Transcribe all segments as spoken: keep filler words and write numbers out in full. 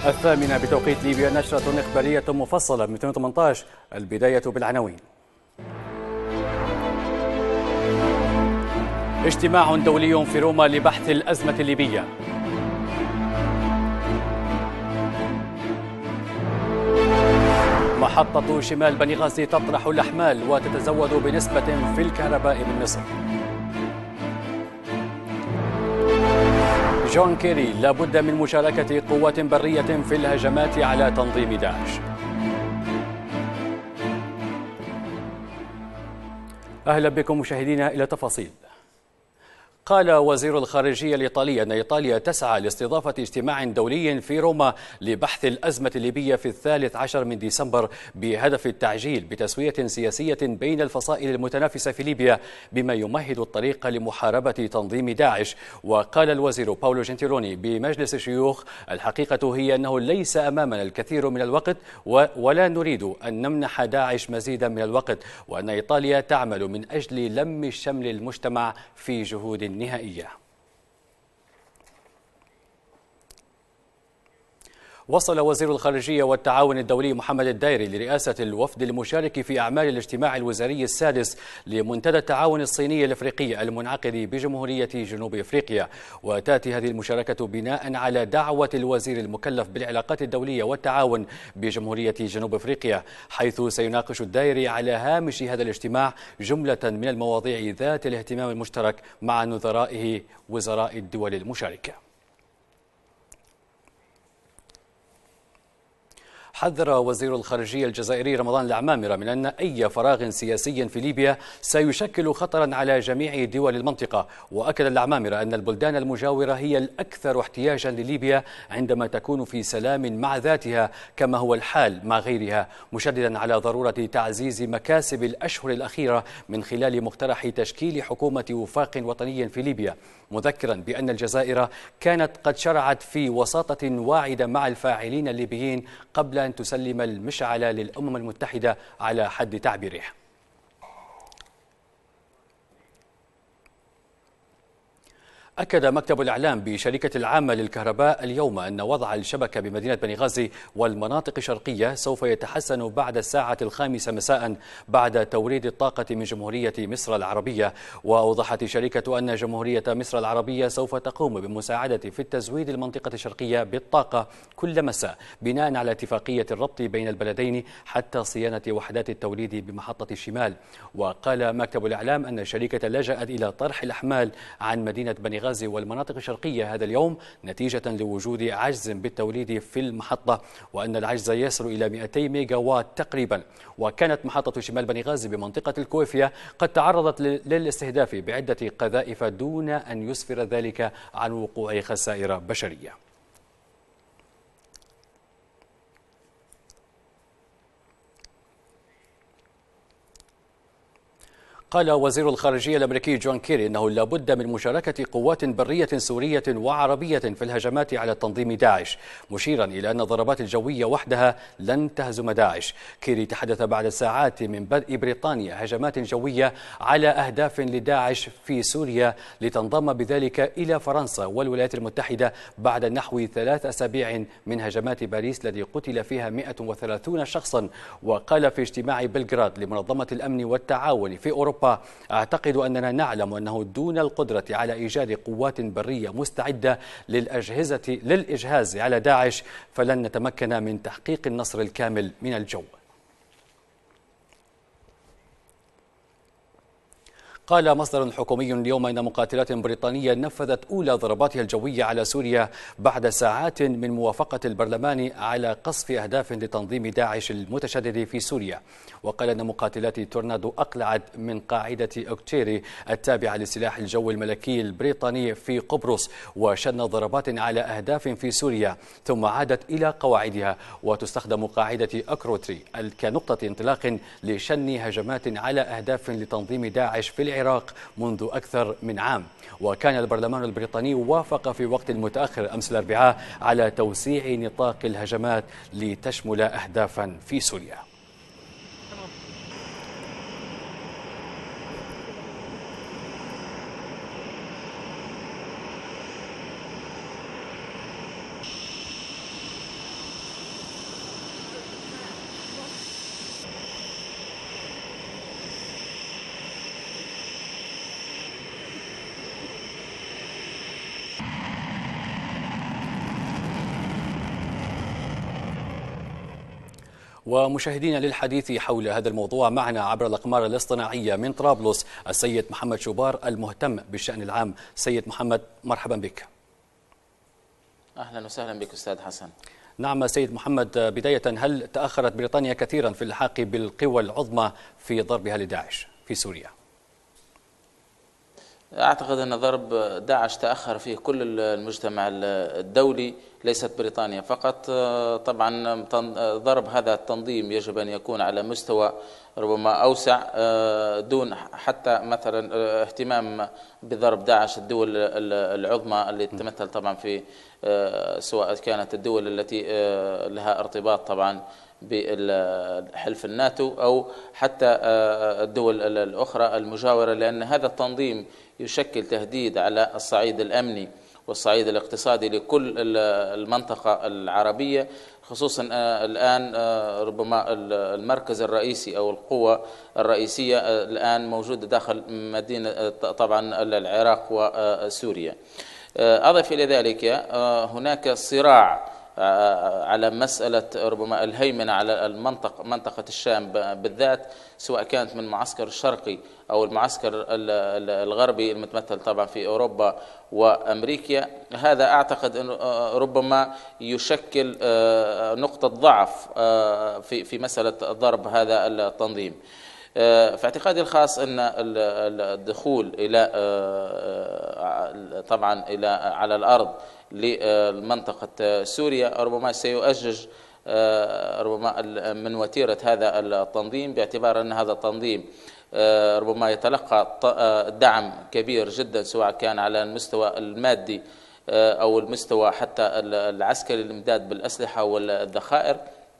الثامنة بتوقيت ليبيا، نشرة إخبارية مفصلة من ألفين وثمانية عشر. البداية بالعناوين. اجتماع دولي في روما لبحث الأزمة الليبية. محطة شمال بنغازي تطرح الأحمال وتتزود بنسبة في الكهرباء من مصر. جون كيري: لابد من مشاركة قوات برية في الهجمات على تنظيم داعش. أهلا بكم مشاهدينا إلى تفاصيل. قال وزير الخارجية الإيطالي أن إيطاليا تسعى لاستضافة اجتماع دولي في روما لبحث الأزمة الليبية في الثالث عشر من ديسمبر بهدف التعجيل بتسوية سياسية بين الفصائل المتنافسة في ليبيا بما يمهد الطريق لمحاربة تنظيم داعش. وقال الوزير باولو جنتيلوني بمجلس الشيوخ: الحقيقة هي أنه ليس أمامنا الكثير من الوقت ولا نريد أن نمنح داعش مزيدا من الوقت، وأن إيطاليا تعمل من أجل لم شمل المجتمع في جهود نهائية. وصل وزير الخارجية والتعاون الدولي محمد الدايري لرئاسة الوفد المشارك في أعمال الاجتماع الوزاري السادس لمنتدى التعاون الصيني الأفريقي المنعقد بجمهورية جنوب أفريقيا. وتأتي هذه المشاركة بناء على دعوة الوزير المكلف بالعلاقات الدولية والتعاون بجمهورية جنوب أفريقيا، حيث سيناقش الدايري على هامش هذا الاجتماع جملة من المواضيع ذات الاهتمام المشترك مع نظرائه وزراء الدول المشاركة. حذر وزير الخارجية الجزائري رمضان العمامرة من أن أي فراغ سياسي في ليبيا سيشكل خطرا على جميع دول المنطقة. وأكد العمامرة أن البلدان المجاورة هي الأكثر احتياجا لليبيا عندما تكون في سلام مع ذاتها كما هو الحال مع غيرها، مشددا على ضرورة تعزيز مكاسب الأشهر الأخيرة من خلال مقترح تشكيل حكومة وفاق وطني في ليبيا، مذكرا بأن الجزائر كانت قد شرعت في وساطة واعدة مع الفاعلين الليبيين قبل أن تسلم المشعل للأمم المتحدة على حد تعبيره. أكد مكتب الإعلام بشركة العامة للكهرباء اليوم أن وضع الشبكة بمدينة بنغازي والمناطق الشرقية سوف يتحسن بعد الساعة الخامسة مساء بعد توريد الطاقة من جمهورية مصر العربية. وأوضحت الشركة أن جمهورية مصر العربية سوف تقوم بمساعدة في التزويد المنطقة الشرقية بالطاقة كل مساء بناء على اتفاقية الربط بين البلدين حتى صيانة وحدات التوليد بمحطة الشمال. وقال مكتب الإعلام أن الشركة لجأت إلى طرح الأحمال عن مدينة بنغازي والمناطق الشرقية هذا اليوم نتيجة لوجود عجز بالتوليد في المحطة، وأن العجز يصل إلى مئتي ميجا وات تقريبا. وكانت محطة شمال بنغازي بمنطقة الكويفية قد تعرضت للاستهداف بعدة قذائف دون أن يسفر ذلك عن وقوع خسائر بشرية. قال وزير الخارجية الأمريكي جون كيري أنه لا بد من مشاركة قوات برية سورية وعربية في الهجمات على تنظيم داعش، مشيرا إلى أن الضربات الجوية وحدها لن تهزم داعش. كيري تحدث بعد ساعات من بدء بريطانيا هجمات جوية على أهداف لداعش في سوريا لتنضم بذلك إلى فرنسا والولايات المتحدة بعد نحو ثلاث أسابيع من هجمات باريس التي قتل فيها مئة وثلاثون شخصا. وقال في اجتماع بلغراد لمنظمة الأمن والتعاون في أوروبا: أعتقد أننا نعلم أنه دون القدرة على إيجاد قوات برية مستعدة للأجهزة للإجهاز على داعش فلن نتمكن من تحقيق النصر الكامل من الجو. قال مصدر حكومي اليوم إن مقاتلات بريطانية نفذت أولى ضرباتها الجوية على سوريا بعد ساعات من موافقة البرلمان على قصف أهداف لتنظيم داعش المتشدد في سوريا. وقال أن مقاتلات تورنادو أقلعت من قاعدة أوكتيري التابعة لسلاح الجو الملكي البريطاني في قبرص وشن ضربات على أهداف في سوريا ثم عادت إلى قواعدها. وتستخدم قاعدة أكروتري كنقطة انطلاق لشن هجمات على أهداف لتنظيم داعش في العراق منذ أكثر من عام. وكان البرلمان البريطاني وافق في وقت متأخر أمس الأربعاء على توسيع نطاق الهجمات لتشمل أهدافا في سوريا. ومشاهدينا للحديث حول هذا الموضوع معنا عبر الأقمار الاصطناعية من طرابلس السيد محمد شوبار المهتم بالشأن العام. سيد محمد مرحبا بك. أهلا وسهلا بك أستاذ حسن. نعم سيد محمد، بداية هل تأخرت بريطانيا كثيرا في اللحاق بالقوى العظمى في ضربها لداعش في سوريا؟ أعتقد أن ضرب داعش تأخر فيه كل المجتمع الدولي، ليست بريطانيا فقط. طبعا ضرب هذا التنظيم يجب أن يكون على مستوى ربما أوسع، دون حتى مثلا اهتمام بضرب داعش الدول العظمى اللي تتمثل طبعا في سواء كانت الدول التي لها ارتباط طبعا بحلف الناتو أو حتى الدول الأخرى المجاورة، لأن هذا التنظيم يشكل تهديد على الصعيد الأمني والصعيد الاقتصادي لكل المنطقة العربية، خصوصا الآن ربما المركز الرئيسي أو القوة الرئيسية الآن موجودة داخل مدينة طبعا العراق وسوريا. أضف إلى ذلك هناك صراع على مسألة ربما الهيمنة على المنطقة منطقة الشام بالذات، سواء كانت من المعسكر الشرقي أو المعسكر الغربي المتمثل طبعا في أوروبا وأمريكا. هذا أعتقد أن ربما يشكل نقطة ضعف في في مسألة ضرب هذا التنظيم. في اعتقادي الخاص أن الدخول إلى طبعا إلى على الأرض لمنطقة سوريا ربما سيؤجج ربما من وتيرة هذا التنظيم، باعتبار أن هذا التنظيم ربما يتلقى دعم كبير جدا سواء كان على المستوى المادي أو المستوى حتى العسكري الإمداد بالأسلحة والذخائر.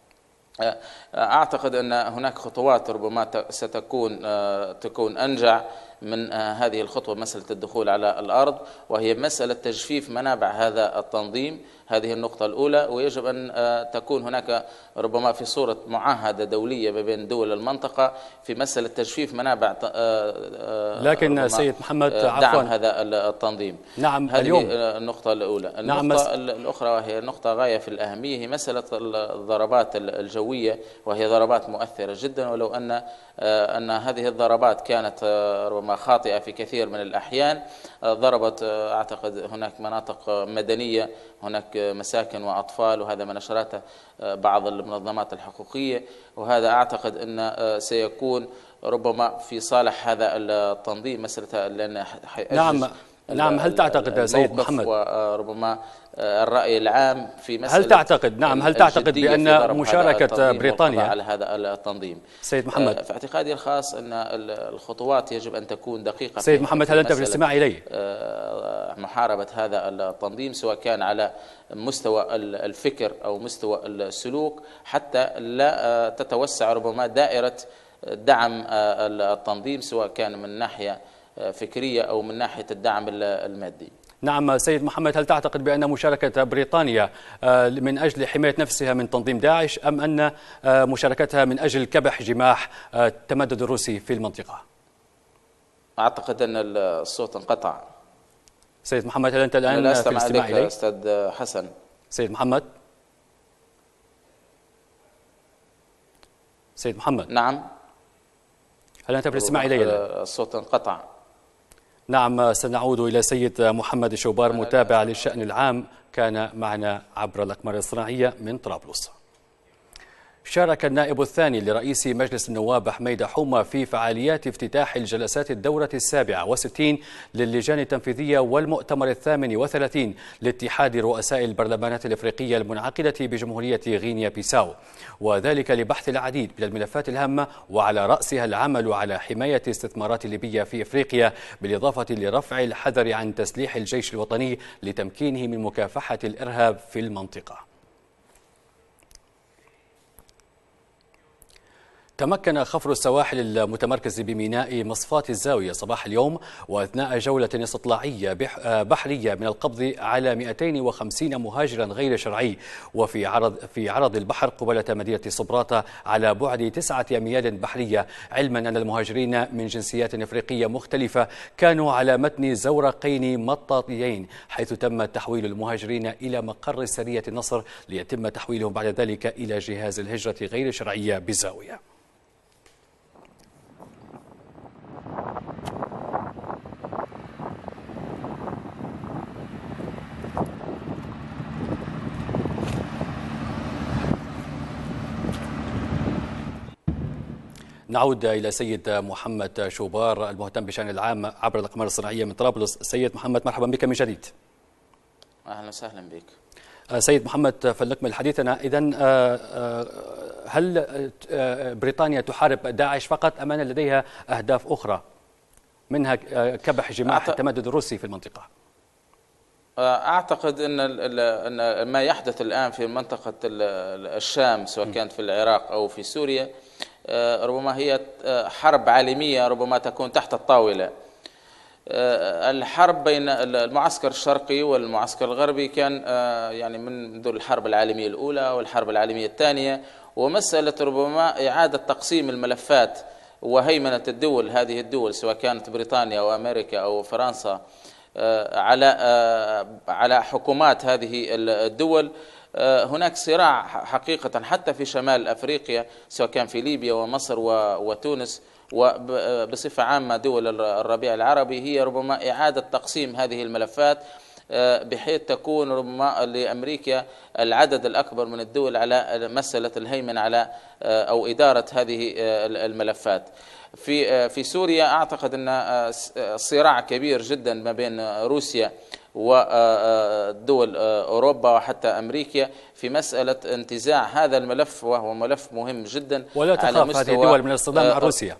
أعتقد أن هناك خطوات ربما ستكون تكون أنجع من هذه الخطوة، مسألة الدخول على الأرض، وهي مسألة تجفيف منابع هذا التنظيم. هذه النقطة الأولى، ويجب أن تكون هناك ربما في صورة معاهدة دولية ما بين دول المنطقة في مسألة تجفيف منابع لكن سيد محمد عفوا دعم هذا التنظيم. نعم هذه اليوم النقطة الأولى. نعم النقطة الأخرى وهي نقطة غاية في الأهمية هي مسألة الضربات الجوية، وهي ضربات مؤثرة جدا، ولو أن أن هذه الضربات كانت ربما خاطئة في كثير من الأحيان. ضربت أعتقد هناك مناطق مدنية، هناك مساكن وأطفال، وهذا ما نشرته بعض المنظمات الحقوقية، وهذا أعتقد أن سيكون ربما في صالح هذا التنظيم مسألة لأن نعم نعم هل تعتقد سيد محمد وربما الرأي العام في مسألة هل تعتقد نعم هل تعتقد بأن مشاركة بريطانيا على هذا التنظيم؟ سيد محمد، في اعتقادي الخاص أن الخطوات يجب أن تكون دقيقة. سيد محمد، هل أنت في الاستماع إلي؟ محاربة هذا التنظيم سواء كان على مستوى الفكر أو مستوى السلوك، حتى لا تتوسع ربما دائرة دعم التنظيم سواء كان من ناحية فكرية أو من ناحية الدعم المادي. نعم سيد محمد، هل تعتقد بأن مشاركة بريطانيا من أجل حماية نفسها من تنظيم داعش، أم أن مشاركتها من أجل كبح جماح التمدد الروسي في المنطقة؟ أعتقد أن الصوت انقطع. سيد محمد، هل أنت الآن لا في الاستماع إلي؟ أستاذ حسن. سيد محمد سيد محمد نعم، هل أنت في الاستماع إلي؟ الصوت انقطع. نعم، سنعود إلى سيد محمد شوبار متابع للشأن العام، كان معنا عبر الأقمار الصناعية من طرابلس. شارك النائب الثاني لرئيس مجلس النواب حميد حومة في فعاليات افتتاح الجلسات الدورة السابعة والستين للجان التنفيذية والمؤتمر الثامن وثلاثين لاتحاد رؤساء البرلمانات الإفريقية المنعقدة بجمهورية غينيا بيساو، وذلك لبحث العديد من الملفات الهامة، وعلى رأسها العمل على حماية استثمارات ليبيا في إفريقيا، بالإضافة لرفع الحذر عن تسليح الجيش الوطني لتمكينه من مكافحة الإرهاب في المنطقة. تمكن خفر السواحل المتمركز بميناء مصفاة الزاوية صباح اليوم وأثناء جولة استطلاعية بحرية من القبض على مئتين وخمسين مهاجرا غير شرعي وفي عرض في عرض البحر قبالة مدينة صبراته على بعد تسعة أميال بحرية، علما أن المهاجرين من جنسيات إفريقية مختلفة كانوا على متن زورقين مطاطيين، حيث تم تحويل المهاجرين إلى مقر سرية النصر ليتم تحويلهم بعد ذلك إلى جهاز الهجرة غير الشرعية بالزاوية. نعود إلى سيد محمد شوبار المهتم بشأن العام عبر الأقمار الصناعية من طرابلس. سيد محمد، مرحبا بك من جديد. أهلا وسهلا بك. سيد محمد، فلنكمل حديثنا. إذن هل بريطانيا تحارب داعش فقط أم أن لديها أهداف أخرى منها كبح جماح التمدد الروسي في المنطقة؟ أعتقد أن ما يحدث الآن في منطقة الشام سواء كانت في العراق أو في سوريا ربما هي حرب عالمية ربما تكون تحت الطاولة. الحرب بين المعسكر الشرقي والمعسكر الغربي كان يعني منذ الحرب العالمية الأولى والحرب العالمية الثانية، ومسألة ربما إعادة تقسيم الملفات وهيمنة الدول، هذه الدول سواء كانت بريطانيا أو أمريكا أو فرنسا على على حكومات هذه الدول. هناك صراع حقيقة حتى في شمال أفريقيا سواء كان في ليبيا ومصر وتونس وبصفة عامة دول الربيع العربي، هي ربما إعادة تقسيم هذه الملفات بحيث تكون ربما لأمريكا العدد الأكبر من الدول على مسألة الهيمنة على أو إدارة هذه الملفات. في في سوريا أعتقد أن صراع كبير جدا ما بين روسيا ودول أوروبا وحتى أمريكا في مسألة انتزاع هذا الملف، وهو ملف مهم جدا. ولا تخاف هذه الدول من الاصطدام مع روسيا؟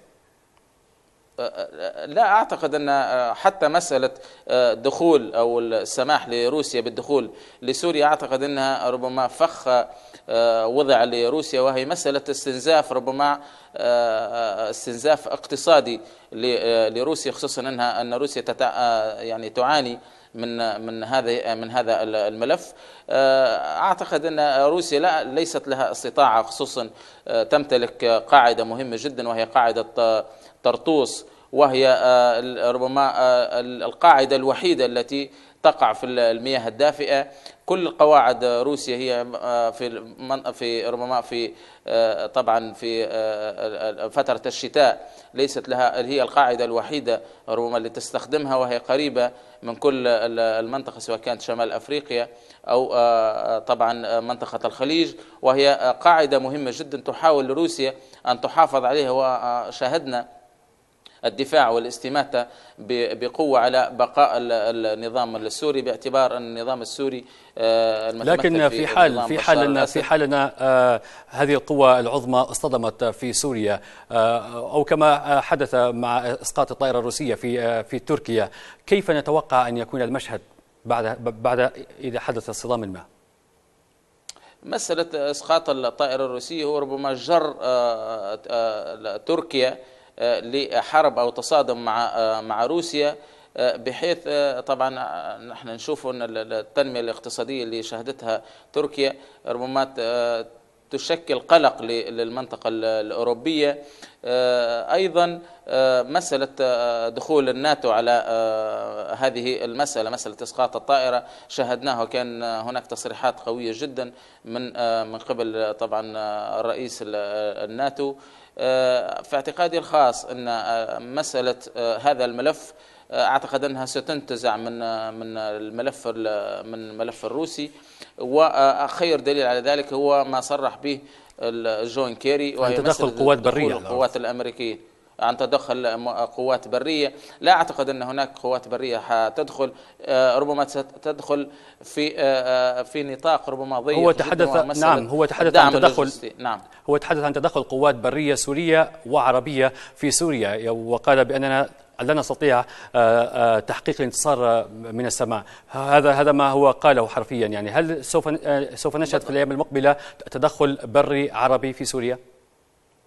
لا أعتقد أن حتى مسألة دخول أو السماح لروسيا بالدخول لسوريا أعتقد أنها ربما فخ وضع لروسيا، وهي مسألة استنزاف ربما استنزاف اقتصادي لروسيا، خصوصا أنها أن روسيا يعني تعاني من من هذا من هذا الملف. أعتقد أن روسيا لا ليست لها استطاعة، خصوصا تمتلك قاعدة مهمة جدا وهي قاعدة طرطوس، وهي ربما القاعدة الوحيدة التي تقع في المياه الدافئة. كل قواعد روسيا هي في في ربما في طبعا في فترة الشتاء ليست لها، هي القاعدة الوحيدة ربما اللي تستخدمها، وهي قريبة من كل المنطقة سواء كانت شمال أفريقيا أو طبعا منطقة الخليج، وهي قاعدة مهمة جدا تحاول روسيا أن تحافظ عليها. وشاهدنا الدفاع والاستماتة بقوة على بقاء النظام السوري، باعتبار أن النظام السوري لكن في حال في حال أن في حال أن هذه القوى العظمى اصطدمت في سوريا أو كما حدث مع إسقاط الطائرة الروسية في في تركيا، كيف نتوقع أن يكون المشهد بعد بعد إذا حدث اصطدام ما؟ مسألة إسقاط الطائرة الروسية هو ربما جر تركيا لحرب أو تصادم مع مع روسيا، بحيث طبعا نحن نشوف أن التنمية الاقتصادية اللي شهدتها تركيا ربما تشكل قلق للمنطقة الأوروبية. أيضا مسألة دخول الناتو على هذه المسألة، مسألة إسقاط الطائرة، شاهدناها وكان هناك تصريحات قوية جدا من من قبل طبعا الرئيس الناتو. في اعتقادي الخاص أن مسألة هذا الملف أعتقد أنها ستنتزع من من الملف من الملف الروسي، وخير دليل على ذلك هو ما صرح به جون كيري، وهي تدخل قوات برية، القوات الأمريكية عن تدخل قوات برية. لا أعتقد أن هناك قوات برية حتدخل، ربما تدخل في في نطاق ربما ضيق. هو تحدث نعم هو تحدث عن تدخل نعم هو تحدث عن تدخل قوات برية سورية وعربية في سوريا، وقال بأننا لا نستطيع تحقيق الانتصار من السماء. هذا هذا ما هو قاله حرفيا. يعني هل سوف سوف نشهد في الأيام المقبلة تدخل بري عربي في سوريا؟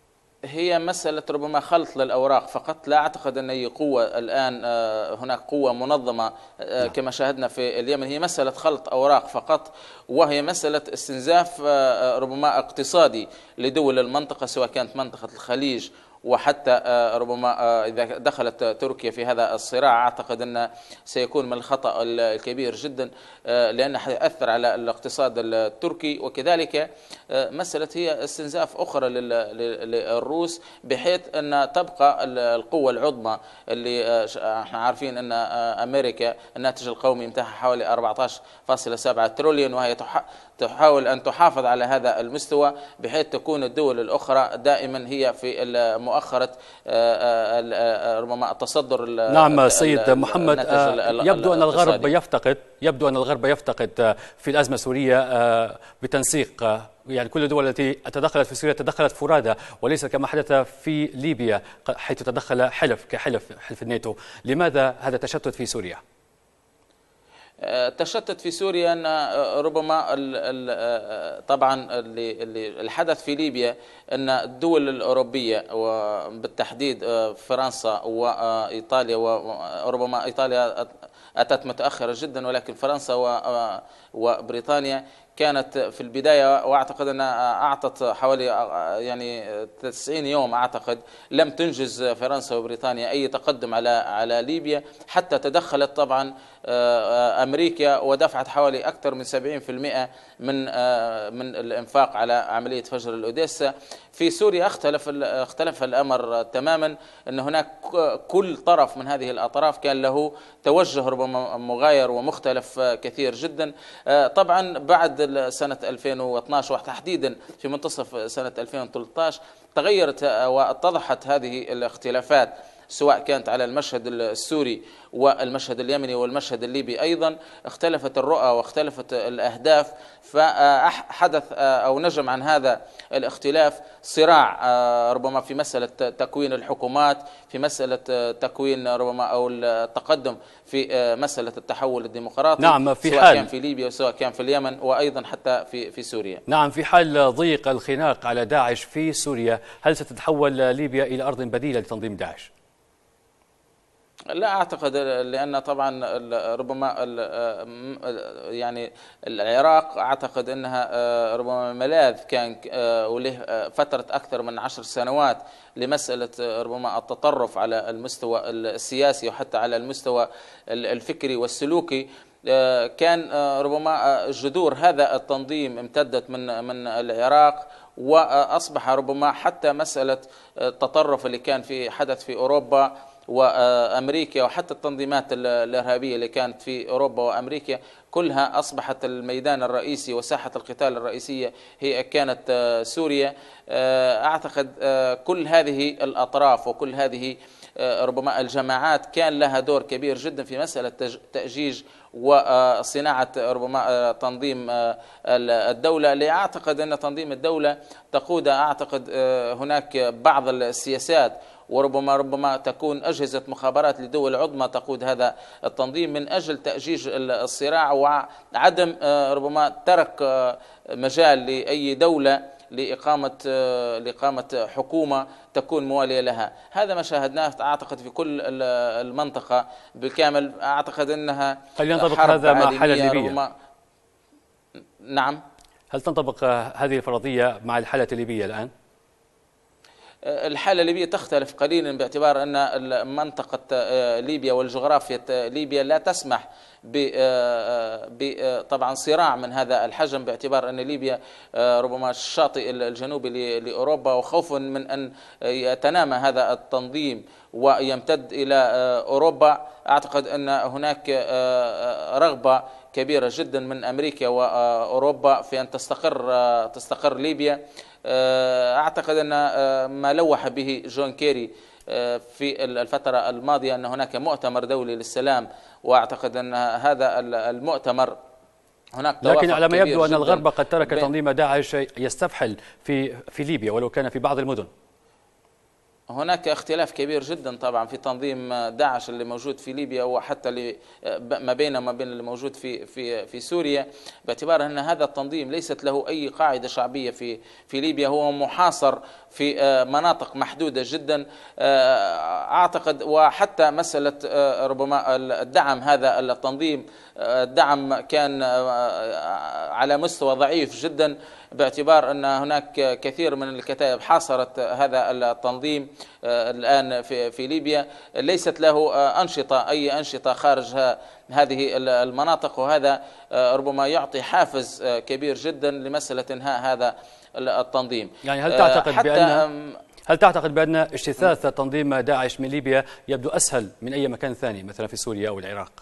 هي مسألة ربما خلط للأوراق فقط، لا أعتقد أن أي قوة الآن هناك قوة منظمة كما شاهدنا في اليمن، هي مسألة خلط أوراق فقط، وهي مسألة استنزاف ربما اقتصادي لدول المنطقة، سواء كانت منطقة الخليج وحتى ربما إذا دخلت تركيا في هذا الصراع. أعتقد أن سيكون من الخطأ الكبير جدا، لأنه سيؤثر على الاقتصاد التركي، وكذلك مسألة هي استنزاف أخرى للروس، بحيث أن تبقى القوة العظمى اللي احنا عارفين أن أمريكا الناتج القومي متاعها حوالي أربعة عشر فاصلة سبعة تريليون، وهي تحاول أن تحافظ على هذا المستوى، بحيث تكون الدول الأخرى دائما هي في مؤخرة ربما التصدر. نعم سيد محمد، يبدو أن الغرب يفتقد يبدو أن الغرب يفتقد في الأزمة السورية بتنسيق، يعني كل الدول التي تدخلت في سوريا تدخلت فرادى وليس كما حدث في ليبيا حيث تدخل حلف كحلف حلف الناتو. لماذا هذا التشتت في سوريا؟ تشتت في سوريا أن ربما طبعا الحدث في ليبيا أن الدول الأوروبية وبالتحديد فرنسا وإيطاليا، وربما إيطاليا أتت متأخرة جدا، ولكن فرنسا وبريطانيا كانت في البداية، وأعتقد أنها أعطت حوالي يعني تسعين يوم أعتقد لم تنجز فرنسا وبريطانيا أي تقدم على على ليبيا، حتى تدخلت طبعا أمريكا ودفعت حوالي أكثر من سبعين بالمئة من من الإنفاق على عملية فجر الأوديسا. في سوريا اختلف اختلف الأمر تماما، أن هناك كل طرف من هذه الأطراف كان له توجه ربما مغاير ومختلف كثير جدا. طبعا بعد سنة ألفين واثني عشر وتحديدا في منتصف سنة ألفين وثلاثة عشر تغيرت واتضحت هذه الاختلافات، سواء كانت على المشهد السوري والمشهد اليمني والمشهد الليبي أيضا. اختلفت الرؤى واختلفت الأهداف، فحدث أو نجم عن هذا الاختلاف صراع ربما في مسألة تكوين الحكومات، في مسألة تكوين ربما أو التقدم في مسألة التحول الديمقراطي. نعم، في سواء حال كان في ليبيا وسواء كان في اليمن وأيضا حتى في في سوريا. نعم، في حال ضيق الخناق على داعش في سوريا، هل ستتحول ليبيا إلى أرض بديلة لتنظيم داعش؟ لا أعتقد، لأن طبعا ربما يعني العراق أعتقد أنها ربما ملاذ كان وله فترة أكثر من عشر سنوات لمسألة ربما التطرف على المستوى السياسي وحتى على المستوى الفكري والسلوكي. كان ربما جذور هذا التنظيم امتدت من من العراق، وأصبح ربما حتى مسألة التطرف اللي كان في حدث في أوروبا وأمريكا، وحتى التنظيمات الإرهابية اللي كانت في أوروبا وأمريكا كلها أصبحت الميدان الرئيسي وساحة القتال الرئيسية هي كانت سوريا. أعتقد كل هذه الأطراف وكل هذه ربما الجماعات كان لها دور كبير جدا في مسألة تأجيج وصناعة ربما تنظيم الدولة. اللي أعتقد أن تنظيم الدولة تقود أعتقد هناك بعض السياسات، وربما ربما تكون أجهزة مخابرات لدول عظمى تقود هذا التنظيم من أجل تأجيج الصراع وعدم ربما ترك مجال لأي دولة لإقامة لإقامة حكومة تكون موالية لها. هذا ما شاهدناه أعتقد في كل المنطقة بالكامل. أعتقد أنها هل ينطبق هذا مع الحالة الليبية؟ نعم. هل تنطبق هذه الفرضية مع الحالة الليبية الآن؟ الحالة الليبية تختلف قليلا، باعتبار أن منطقة ليبيا والجغرافيا ليبيا لا تسمح ب طبعا صراع من هذا الحجم، باعتبار أن ليبيا ربما الشاطئ الجنوبي لأوروبا، وخوفا من أن يتنامى هذا التنظيم ويمتد إلى أوروبا. أعتقد أن هناك رغبة كبيرة جدا من أمريكا وأوروبا في أن تستقر تستقر ليبيا. أعتقد أن ما لوح به جون كيري في الفترة الماضية أن هناك مؤتمر دولي للسلام، وأعتقد أن هذا المؤتمر هناك لكن على ما يبدو أن الغرب قد ترك تنظيم داعش يستفحل في في ليبيا ولو كان في بعض المدن. هناك اختلاف كبير جدا طبعا في تنظيم داعش اللي موجود في ليبيا وحتى اللي ما بينه وما بين اللي موجود في في في سوريا، باعتبار ان هذا التنظيم ليست له اي قاعده شعبيه في في ليبيا، هو محاصر في مناطق محدوده جدا. اعتقد وحتى مساله ربما الدعم هذا التنظيم، الدعم كان على مستوى ضعيف جدا، باعتبار أن هناك كثير من الكتائب حاصرت هذا التنظيم الآن في في ليبيا، ليست له أنشطة أي أنشطة خارج هذه المناطق، وهذا ربما يعطي حافز كبير جدا لمسألة إنهاء هذا التنظيم. يعني هل تعتقد بأن هل تعتقد بأن اجتثاث تنظيم داعش من ليبيا يبدو أسهل من أي مكان ثاني مثلا في سوريا أو العراق؟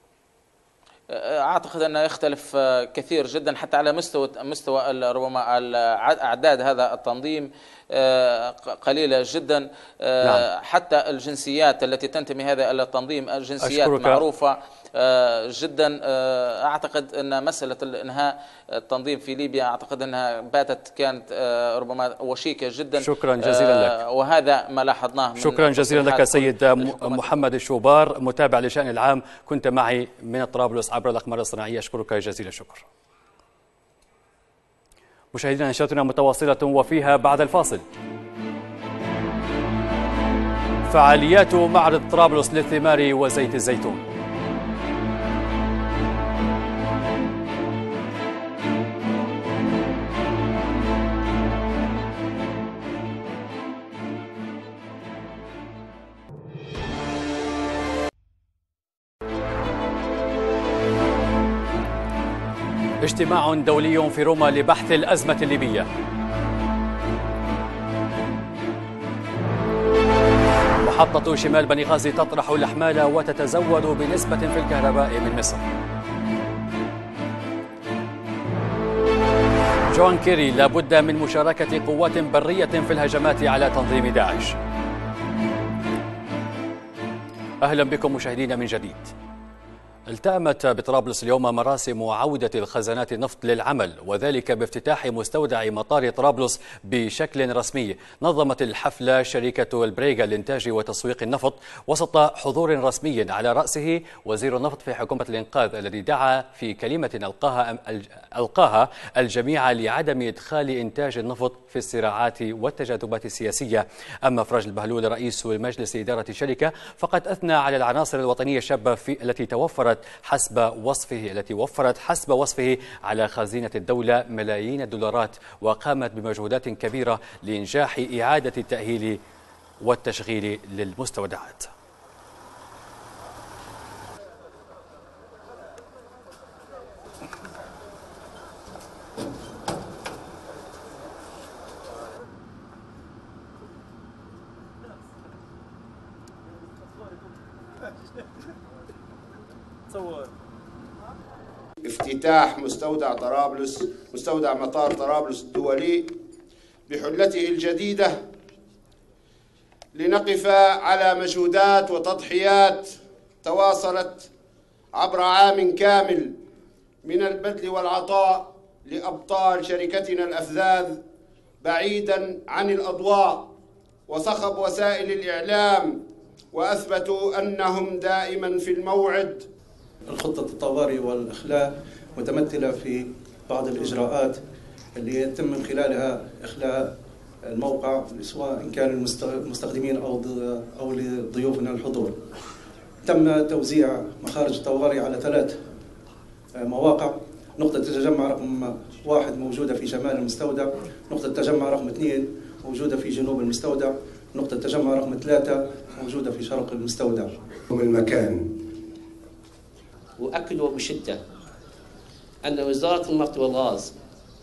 أعتقد أنه يختلف كثير جدا حتى على مستوى مستوى ربما أعداد هذا التنظيم قليلة جدا. نعم. حتى الجنسيات التي تنتمي هذا التنظيم الجنسيات أشكرك. معروفة جدا. أعتقد أن مسألة الإنهاء التنظيم في ليبيا أعتقد أنها باتت كانت ربما وشيكة جدا. شكرا جزيلا لك. وهذا ما لاحظناه. شكرا جزيلا لك سيد محمد الشوبار، متابع لشأن العام، كنت معي من طرابلس عبر الأقمار الصناعية. أشكرك جزيل الشكر. مشاهدينا، نشرتنا متواصلة وفيها بعد الفاصل فعاليات معرض طرابلس للثمار وزيت الزيتون. اجتماع دولي في روما لبحث الأزمة الليبية. محطة شمال بنغازي تطرح الأحمال وتتزود بنسبة في الكهرباء من مصر. جون كيري: لابد من مشاركة قوات برية في الهجمات على تنظيم داعش. أهلا بكم مشاهدينا من جديد. التأمت بطرابلس اليوم مراسم عودة الخزانات النفط للعمل، وذلك بافتتاح مستودع مطار طرابلس بشكل رسمي. نظمت الحفل شركة البريغا لإنتاج وتسويق النفط وسط حضور رسمي على رأسه وزير النفط في حكومة الإنقاذ، الذي دعا في كلمة ألقاها ألقاها الجميع لعدم إدخال إنتاج النفط في الصراعات والتجاذبات السياسية. أما فرج البهلول رئيس مجلس إدارة الشركة فقد أثنى على العناصر الوطنية الشابة في التي توفرت حسب وصفه التي وفرت حسب وصفه على خزينة الدولة ملايين الدولارات، وقامت بمجهودات كبيرة لإنجاح إعادة التأهيل والتشغيل للمستودعات. افتتاح مستودع طرابلس، مستودع مطار طرابلس الدولي بحلته الجديدة، لنقف على مجهودات وتضحيات تواصلت عبر عام كامل من البذل والعطاء لأبطال شركتنا الأفذاذ بعيدا عن الأضواء وصخب وسائل الإعلام، وأثبتوا أنهم دائما في الموعد. الخطة الطوارئ والإخلاء متمثلة في بعض الإجراءات اللي يتم من خلالها إخلاء الموقع سواء كان المستخدمين أو أو لضيوفنا الحضور. تم توزيع مخارج الطوارئ على ثلاث مواقع: نقطة التجمع رقم واحد موجودة في شمال المستودع، نقطة التجمع رقم اثنين موجودة في جنوب المستودع، نقطة التجمع رقم ثلاثة موجودة في شرق المستودع. المكان أؤكد بشدة أن وزارة النفط والغاز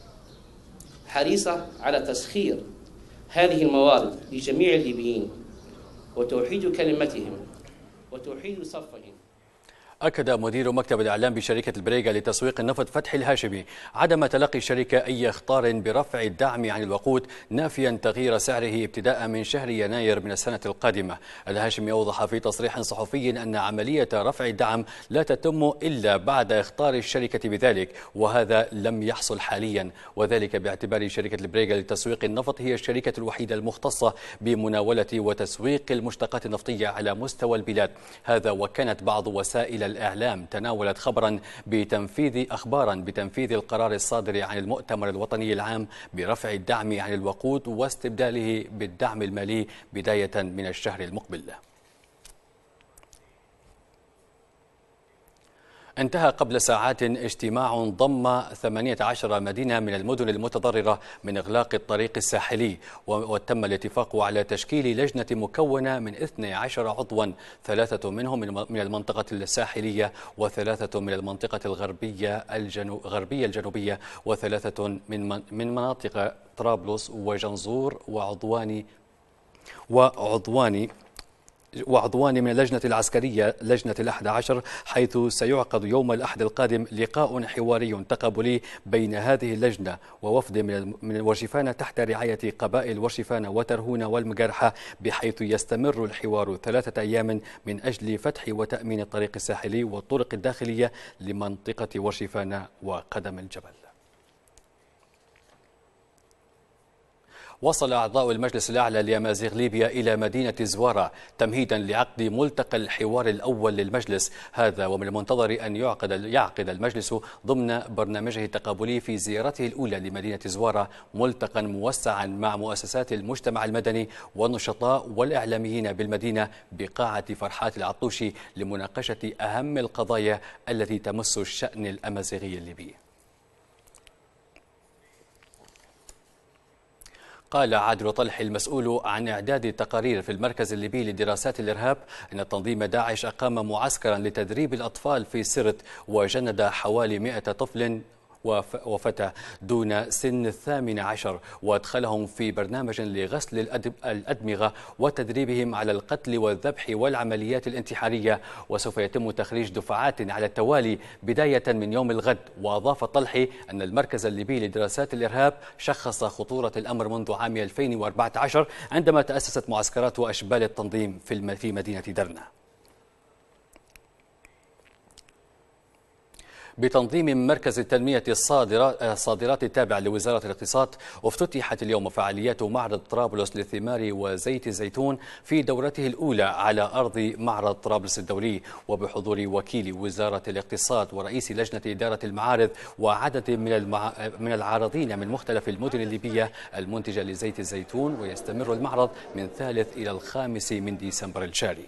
حريصة على تسخير هذه الموارد لجميع الليبيين وتوحيد كلمتهم وتوحيد صفهم. أكد مدير مكتب الإعلام بشركة البريغا لتسويق النفط فتحي الهاشمي عدم تلقي الشركة أي إخطار برفع الدعم عن الوقود، نافيا تغيير سعره ابتداء من شهر يناير من السنة القادمة. الهاشمي أوضح في تصريح صحفي أن عملية رفع الدعم لا تتم إلا بعد إخطار الشركة بذلك، وهذا لم يحصل حاليا، وذلك باعتبار شركة البريغا لتسويق النفط هي الشركة الوحيدة المختصة بمناولة وتسويق المشتقات النفطية على مستوى البلاد. هذا وكانت بعض وسائل الإعلام تناولت خبرا بتنفيذ أخبارا بتنفيذ القرار الصادر عن المؤتمر الوطني العام برفع الدعم عن الوقود واستبداله بالدعم المالي بداية من الشهر المقبل. انتهى قبل ساعات اجتماع ضم ثمانية عشر مدينة من المدن المتضررة من إغلاق الطريق الساحلي، وتم الاتفاق على تشكيل لجنة مكونة من اثني عشر عضوا، ثلاثة منهم من المنطقة الساحلية وثلاثة من المنطقة الغربية الجنو غربية الجنوبية وثلاثة من من مناطق طرابلس وجنزور وعضواني وعضواني وعضوان من اللجنة العسكرية لجنة الأحد عشر، حيث سيعقد يوم الأحد القادم لقاء حواري تقابلي بين هذه اللجنة ووفد من ورشفان تحت رعاية قبائل ورشفان وترهون والمقارحة، بحيث يستمر الحوار ثلاثة أيام من أجل فتح وتأمين الطريق الساحلي والطرق الداخلية لمنطقة ورشفان وقدم الجبل. وصل أعضاء المجلس الأعلى لأمازيغ ليبيا إلى مدينة زوارة تمهيدا لعقد ملتقى الحوار الأول للمجلس، هذا ومن المنتظر أن يعقد يعقد المجلس ضمن برنامجه التقابلي في زيارته الأولى لمدينة زوارة ملتقى موسعا مع مؤسسات المجتمع المدني والنشطاء والإعلاميين بالمدينة بقاعة فرحات العطوشي لمناقشة أهم القضايا التي تمس الشأن الأمازيغي الليبي. قال عادل طلح المسؤول عن إعداد التقارير في المركز الليبي لدراسات الإرهاب أن تنظيم داعش أقام معسكرا لتدريب الأطفال في سرت، وجند حوالي مئة طفل وفتى دون سن الثامن عشر، وادخلهم في برنامج لغسل الأدمغة وتدريبهم على القتل والذبح والعمليات الانتحارية، وسوف يتم تخريج دفعات على التوالي بداية من يوم الغد. وأضاف طلحي أن المركز الليبي لدراسات الإرهاب شخص خطورة الأمر منذ عام ألفين وأربعة عشر عندما تأسست معسكرات وأشبال التنظيم في مدينة درنا. بتنظيم مركز التنمية الصادرات التابع لوزارة الاقتصاد، افتتحت اليوم فعاليات معرض طرابلس للثمار وزيت الزيتون في دورته الأولى على أرض معرض طرابلس الدولي، وبحضور وكيل وزارة الاقتصاد ورئيس لجنة إدارة المعارض وعدد من المع... من العارضين من مختلف المدن الليبية المنتجة لزيت الزيتون. ويستمر المعرض من الثالث إلى الخامس من ديسمبر الجاري.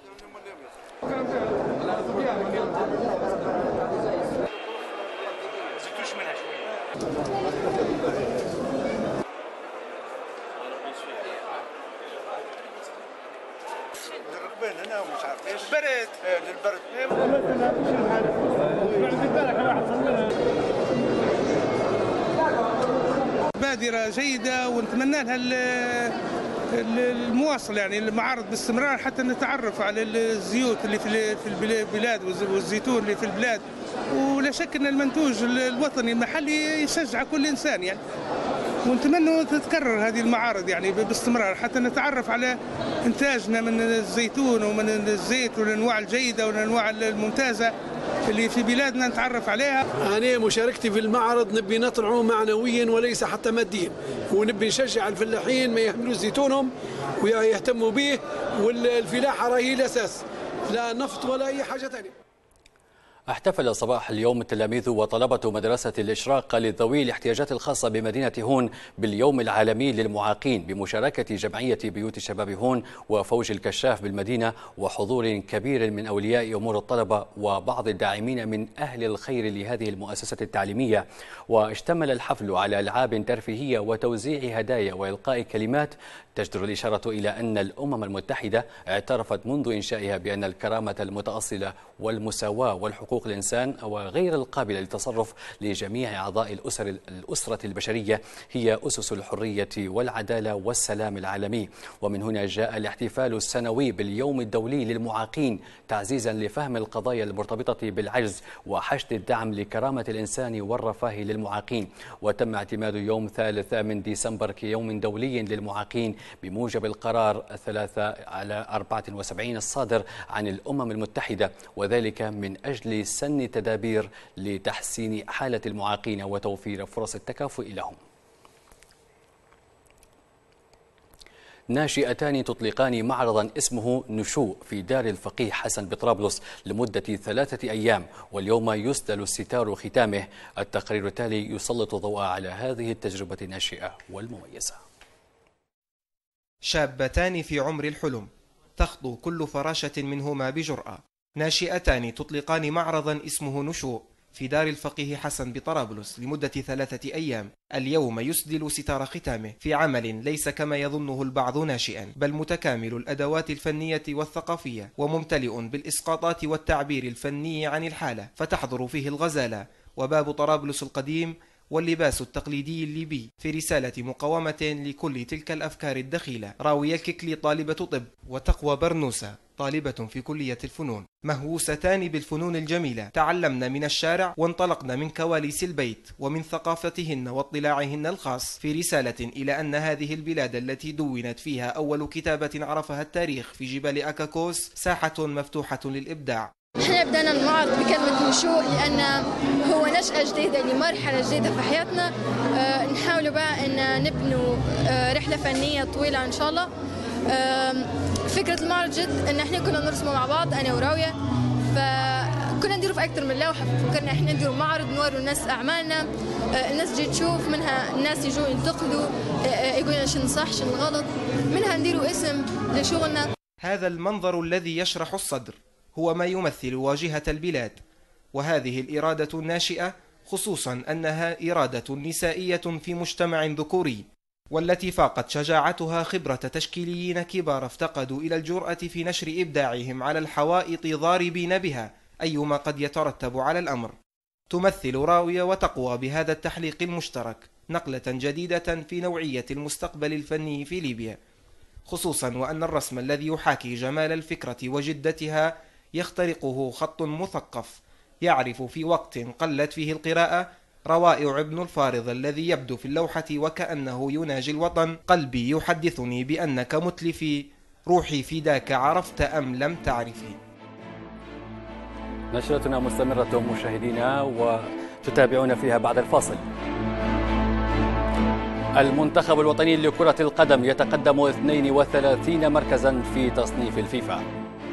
بادرة جيدة ونتمنى لها المواصل، يعني المعارض باستمرار حتى نتعرف على الزيوت اللي في البلاد والزيتون اللي في البلاد، ولا شك ان المنتوج الوطني المحلي يشجع كل انسان يعني، ونتمنى تتكرر هذه المعارض يعني باستمرار حتى نتعرف على انتاجنا من الزيتون ومن الزيت والانواع الجيده والانواع الممتازه اللي في بلادنا نتعرف عليها. أنا مشاركتي في المعرض نبي نطلعوا معنويا وليس حتى ماديا، ونبي نشجع الفلاحين ما يحملوا زيتونهم ويهتموا به، والفلاحة راهي الأساس، لا نفط ولا أي حاجة ثانية. احتفل صباح اليوم التلاميذ وطلبة مدرسة الإشراق لذوي الاحتياجات الخاصة بمدينة هون باليوم العالمي للمعاقين بمشاركة جمعية بيوت الشباب هون وفوج الكشاف بالمدينة وحضور كبير من أولياء أمور الطلبة وبعض الداعمين من أهل الخير لهذه المؤسسة التعليمية. واشتمل الحفل على ألعاب ترفيهية وتوزيع هدايا وإلقاء كلمات تجدر الإشارة إلى أن الأمم المتحدة اعترفت منذ إنشائها بأن الكرامة المتأصلة والمساواة والحقوق حقوق الإنسان وغير القابلة للتصرف لجميع أعضاء الأسر الأسرة البشرية هي أسس الحرية والعدالة والسلام العالمي. ومن هنا جاء الاحتفال السنوي باليوم الدولي للمعاقين تعزيزا لفهم القضايا المرتبطة بالعجز وحشد الدعم لكرامة الإنسان والرفاه للمعاقين. وتم اعتماد يوم ثالث من ديسمبر كيوم دولي للمعاقين بموجب القرار ثلاثة على أربعة وسبعين الصادر عن الأمم المتحدة، وذلك من أجل سن تدابير لتحسين حالة المعاقين وتوفير فرص التكافؤ لهم. ناشئتان تطلقان معرضا اسمه نشوء في دار الفقيه حسن بطرابلس لمدة ثلاثة أيام، واليوم يسدل ستار ختامه. التقرير التالي يسلط الضوء على هذه التجربة الناشئة والمميزة. شابتان في عمر الحلم تخطو كل فراشة منهما بجرأة. ناشئتان تطلقان معرضا اسمه نشوء في دار الفقيه حسن بطرابلس لمدة ثلاثة أيام، اليوم يسدل ستار ختامه في عمل ليس كما يظنه البعض ناشئا، بل متكامل الأدوات الفنية والثقافية وممتلئ بالإسقاطات والتعبير الفني عن الحالة، فتحضر فيه الغزالة وباب طرابلس القديم واللباس التقليدي الليبي في رسالة مقاومة لكل تلك الأفكار الدخيلة. راوية الككلي طالبة طب، وتقوى برنوسة طالبة في كلية الفنون، مهووستان بالفنون الجميلة، تعلمن من الشارع وانطلقن من كواليس البيت ومن ثقافتهن واطلاعهن الخاص في رسالة إلى أن هذه البلاد التي دونت فيها أول كتابة عرفها التاريخ في جبال أكاكوس ساحة مفتوحة للإبداع. احنا بدأنا المعرض بكلمة نشوء لأن هو نشأة جديدة لمرحلة جديدة في حياتنا. أه نحاول بقى أن نبنوا أه رحلة فنية طويلة إن شاء الله. أه فكرة المعرض جد أن احنا كنا نرسمه مع بعض أنا وراوية، فكنا نديروا في أكثر من لوحة، فكرنا احنا نديروا معرض نوروا الناس أعمالنا. أه الناس تجي تشوف منها، الناس يجوا ينتقدوا أه يقولوا شنو صح شنو غلط، منها نديروا اسم لشغلنا. هذا المنظر الذي يشرح الصدر هو ما يمثل واجهة البلاد، وهذه الإرادة الناشئة خصوصا أنها إرادة نسائية في مجتمع ذكوري، والتي فاقت شجاعتها خبرة تشكيليين كبار افتقدوا إلى الجرأة في نشر إبداعهم على الحوائط ضاربين بها أيما قد يترتب على الأمر. تمثل راوية وتقوى بهذا التحليق المشترك نقلة جديدة في نوعية المستقبل الفني في ليبيا، خصوصا وأن الرسم الذي يحاكي جمال الفكرة وجدتها يخترقه خط مثقف يعرف في وقت قلت فيه القراءة روائع ابن الفارض الذي يبدو في اللوحة وكأنه يناجي الوطن. قلبي يحدثني بأنك متلفي، روحي فداك عرفت أم لم تعرفي. نشرتنا مستمرة مشاهدينا وتتابعون فيها بعد الفاصل. المنتخب الوطني لكرة القدم يتقدم اثنين وثلاثين مركزا في تصنيف الفيفا.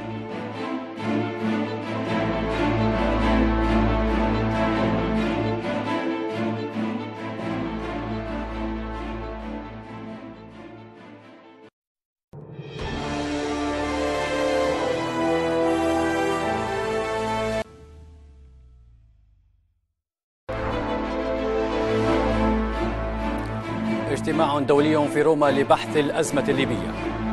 اجتماع دولي في روما لبحث الأزمة الليبية.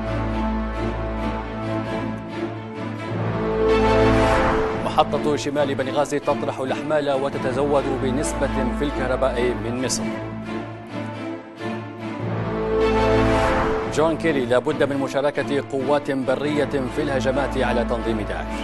محطة شمال بنغازي تطرح الأحمال وتتزود بنسبة في الكهرباء من مصر. جون كيري: لابد من مشاركة قوات برية في الهجمات على تنظيم داعش.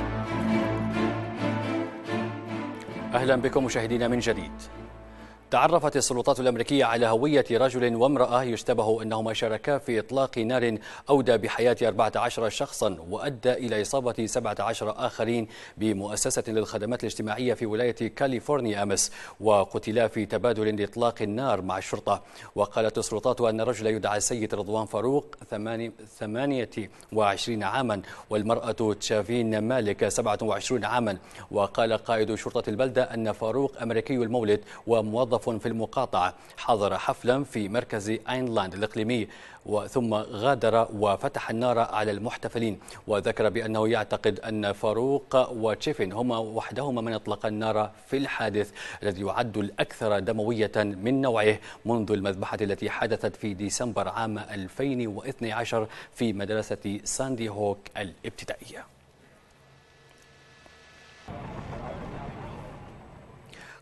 أهلا بكم مشاهدينا من جديد. تعرفت السلطات الأمريكية على هوية رجل وامرأة يشتبه أنهما شاركا في إطلاق نار أودى بحياة أربعة عشر شخصا وأدى إلى إصابة سبعة عشر آخرين بمؤسسة للخدمات الاجتماعية في ولاية كاليفورنيا أمس، وقتلا في تبادل لإطلاق النار مع الشرطة. وقالت السلطات أن الرجل يدعى السيد رضوان فاروق ثمانية وعشرين عاما والمرأة تشافين مالك سبعة وعشرين عاما. وقال قائد شرطة البلدة أن فاروق أمريكي المولد وموظف في المقاطعة حضر حفلا في مركز أينلاند الإقليمي ثم غادر وفتح النار على المحتفلين. وذكر بأنه يعتقد أن فاروق وتشيفين هما وحدهما من أطلق النار في الحادث الذي يعد الأكثر دموية من نوعه منذ المذبحة التي حدثت في ديسمبر عام ألفين واثني عشر في مدرسة ساندي هوك الابتدائية.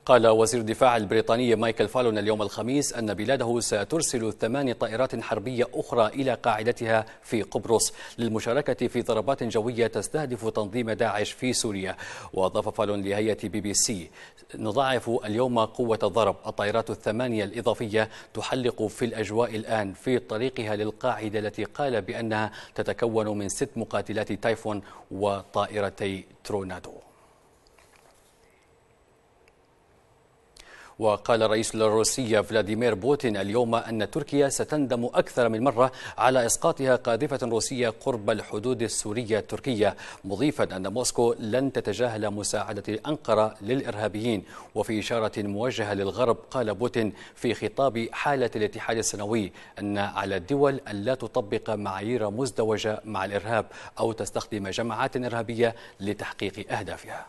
قال وزير الدفاع البريطاني مايكل فالون اليوم الخميس أن بلاده سترسل ثمان طائرات حربية أخرى إلى قاعدتها في قبرص للمشاركة في ضربات جوية تستهدف تنظيم داعش في سوريا. وأضاف فالون لهيئة بي بي سي: نضاعف اليوم قوة الضرب. الطائرات الثمانية الإضافية تحلق في الأجواء الآن في طريقها للقاعدة التي قال بأنها تتكون من ست مقاتلات تايفون وطائرتي تورنادو. وقال الرئيس الروسي فلاديمير بوتين اليوم أن تركيا ستندم أكثر من مرة على إسقاطها قاذفة روسية قرب الحدود السورية التركية، مضيفا أن موسكو لن تتجاهل مساعدة أنقرة للإرهابيين. وفي إشارة موجهة للغرب قال بوتين في خطاب حالة الاتحاد السنوي أن على الدول أن لا تطبق معايير مزدوجة مع الإرهاب أو تستخدم جماعات إرهابية لتحقيق أهدافها.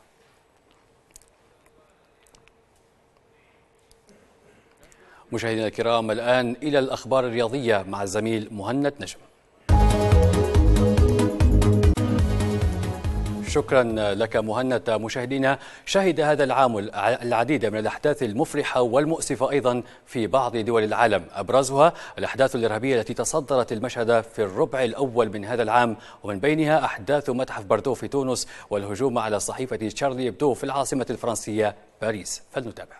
مشاهدينا الكرام، الآن إلى الأخبار الرياضية مع الزميل مهند نجم. شكرا لك مهند. مشاهدينا، شهد هذا العام العديد من الأحداث المفرحة والمؤسفة أيضا في بعض دول العالم، أبرزها الأحداث الإرهابية التي تصدرت المشهد في الربع الأول من هذا العام، ومن بينها أحداث متحف باردو في تونس والهجوم على صحيفة شارلي إبدو في العاصمة الفرنسية باريس. فلنتابع.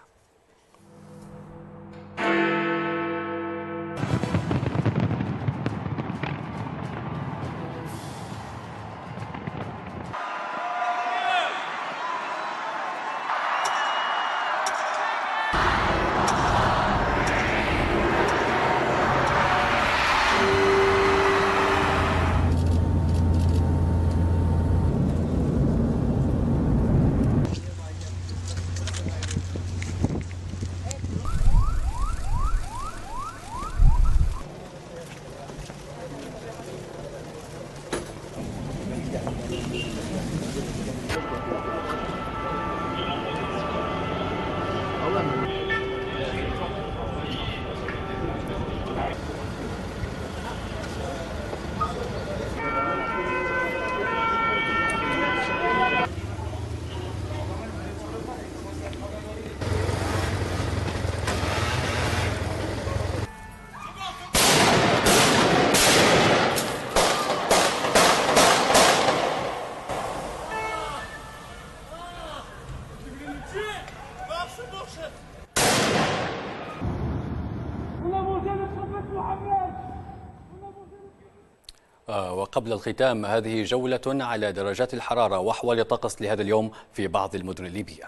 وقبل الختام، هذه جولة على درجات الحرارة وأحوال الطقس لهذا اليوم في بعض المدن الليبية.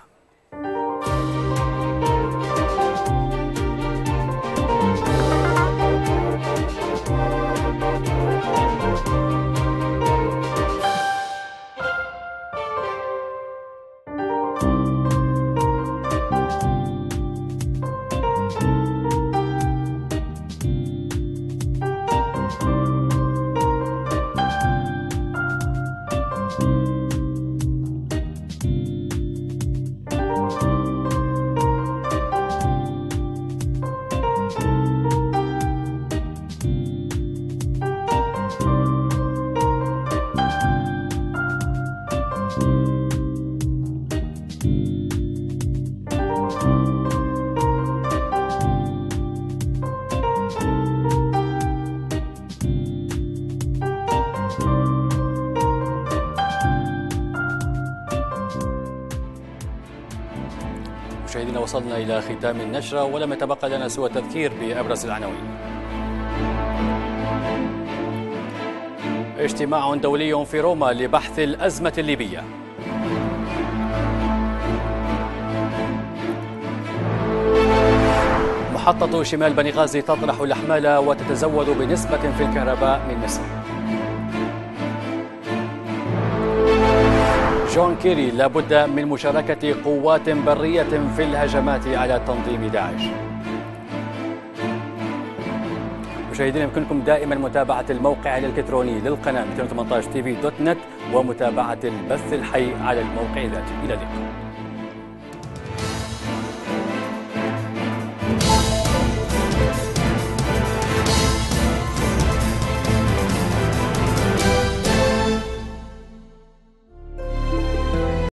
مشاهدينا، وصلنا إلى ختام النشرة ولم يتبقى لنا سوى التذكير بأبرز العناوين. اجتماع دولي في روما لبحث الأزمة الليبية. محطة شمال بنغازي تطرح الأحمال وتتزود بنسبة في الكهرباء من مصر. جون كيري: لابد من مشاركة قوات برية في الهجمات على تنظيم داعش. مشاهدينا، يمكنكم دائما متابعة الموقع الإلكتروني للقناة مئتين وثمانية عشر تي في دوت نت ومتابعة البث الحي على الموقع ذاته. إلى اللقاء.